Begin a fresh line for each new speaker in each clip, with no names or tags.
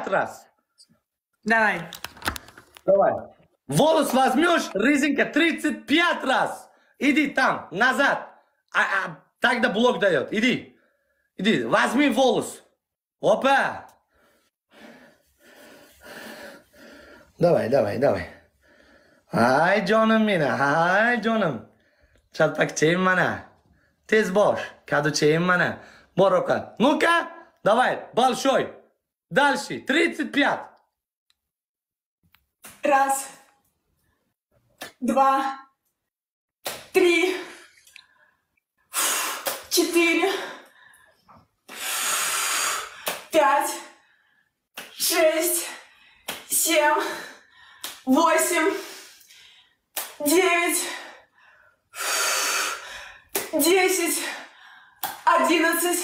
раз.
Давай.
Давай. Волос возьмешь, резинка 35 раз. Иди там, назад. Тогда блок дает. Иди. Иди, возьми волос. Опа. Давай, давай, давай. Ай, Джоном меня, ай, Джоном. Чалпакчеем mana. Тез бош, кадучеем mana. Борока. Ну-ка, давай, большой. Дальше, 35.
Раз. Два. Три. Четыре. Пять. Шесть. Семь. Восемь. 9, 10, 11,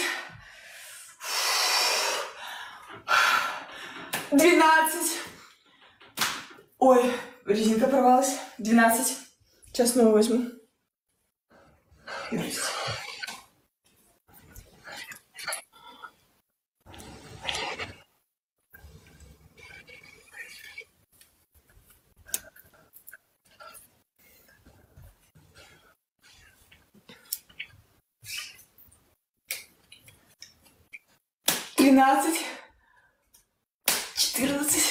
12. Ой, резинка порвалась. 12. Сейчас снова возьму. 13, 14,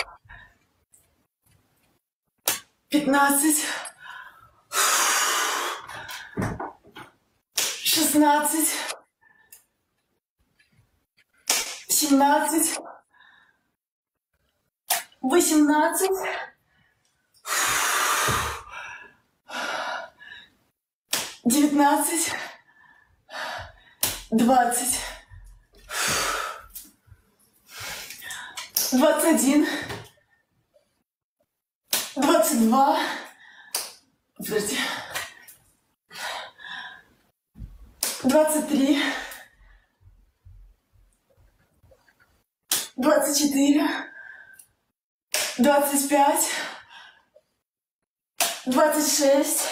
15, 16, 17, 18, 19, 20, 21, 22, подожди, 23, 24, 25, 26,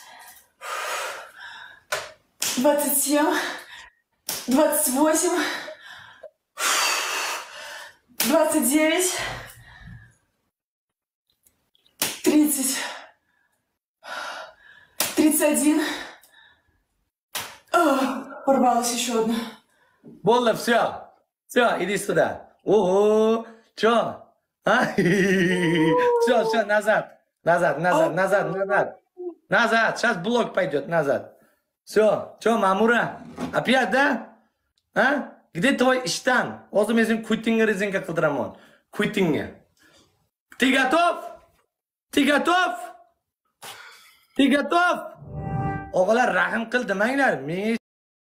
27, 28, 29, 30, 31. Порвалась еще одна.
Болды, все. Все, иди сюда. Ого, что? Все, назад. Назад. Назад, сейчас блок пойдет назад. Все, что, Мамура? Опять, да? А? Где твой штан? Озумезим куйтинга резинка кылдырамон. Куйтинга. Ты готов? Ты готов? Ты готов? Oğlan rahim qil demanglar. Men